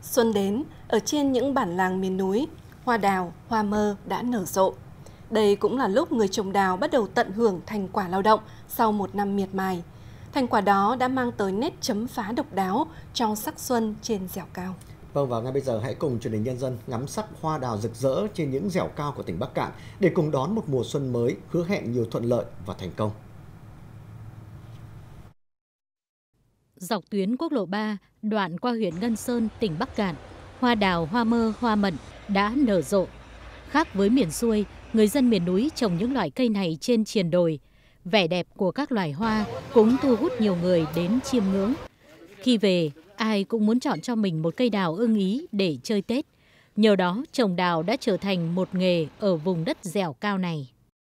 Xuân đến, ở trên những bản làng miền núi, hoa đào, hoa mơ đã nở rộ. Đây cũng là lúc người trồng đào bắt đầu tận hưởng thành quả lao động sau một năm miệt mài. Thành quả đó đã mang tới nét chấm phá độc đáo cho sắc xuân trên dẻo cao. Vâng, và ngay bây giờ hãy cùng truyền hình nhân dân ngắm sắc hoa đào rực rỡ trên những dẻo cao của tỉnh Bắc Kạn để cùng đón một mùa xuân mới hứa hẹn nhiều thuận lợi và thành công. Dọc tuyến quốc lộ 3, đoạn qua huyện Ngân Sơn, tỉnh Bắc Kạn, hoa đào, hoa mơ, hoa mận đã nở rộ. Khác với miền xuôi, người dân miền núi trồng những loại cây này trên triền đồi. Vẻ đẹp của các loài hoa cũng thu hút nhiều người đến chiêm ngưỡng. Khi về, ai cũng muốn chọn cho mình một cây đào ưng ý để chơi Tết. Nhờ đó, trồng đào đã trở thành một nghề ở vùng đất dẻo cao này.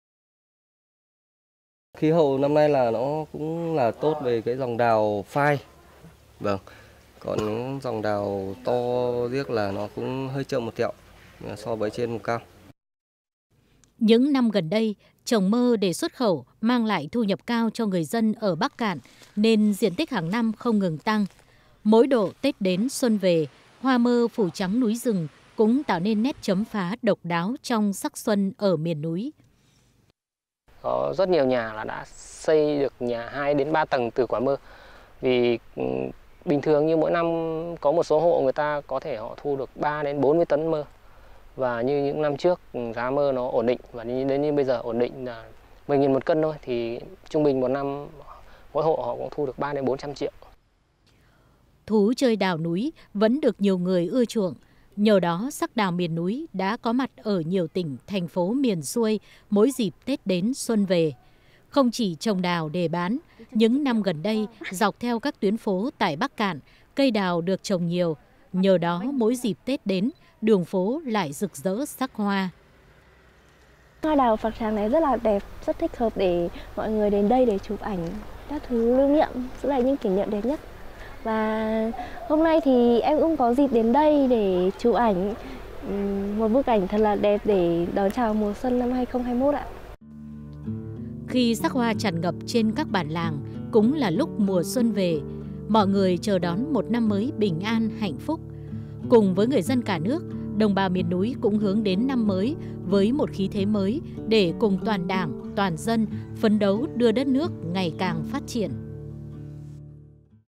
Khí hậu năm nay là nó cũng là tốt về cái dòng đào phai. Vâng. Còn những dòng đào to riếc là nó cũng hơi chậm một tẹo so với trên vùng cao. Những năm gần đây, trồng mơ để xuất khẩu mang lại thu nhập cao cho người dân ở Bắc Kạn nên diện tích hàng năm không ngừng tăng. Mỗi độ Tết đến xuân về, hoa mơ phủ trắng núi rừng cũng tạo nên nét chấm phá độc đáo trong sắc xuân ở miền núi. Có rất nhiều nhà là đã xây được nhà 2 đến 3 tầng từ quả mơ. Vì bình thường như mỗi năm có một số hộ người ta có thể họ thu được 3 đến 40 tấn mơ. Và như những năm trước giá mơ nó ổn định và đến như bây giờ ổn định là 10.000 một cân thôi, thì trung bình một năm mỗi hộ họ cũng thu được 3 đến 400 triệu. Thú chơi đào núi vẫn được nhiều người ưa chuộng. Nhờ đó sắc đào miền núi đã có mặt ở nhiều tỉnh, thành phố miền xuôi mỗi dịp Tết đến xuân về. Không chỉ trồng đào để bán, những năm gần đây dọc theo các tuyến phố tại Bắc Kạn, cây đào được trồng nhiều. Nhờ đó mỗi dịp Tết đến, đường phố lại rực rỡ sắc hoa. Hoa đào Phật tràng này rất là đẹp, rất thích hợp để mọi người đến đây để chụp ảnh các thứ lưu niệm, giữ lại những kỷ niệm đẹp nhất. Và hôm nay thì em cũng có dịp đến đây để chụp ảnh một bức ảnh thật là đẹp để đón chào mùa xuân năm 2021 ạ. Khi sắc hoa tràn ngập trên các bản làng, cũng là lúc mùa xuân về. Mọi người chờ đón một năm mới bình an, hạnh phúc. Cùng với người dân cả nước, đồng bào miền núi cũng hướng đến năm mới với một khí thế mới để cùng toàn đảng, toàn dân phấn đấu đưa đất nước ngày càng phát triển.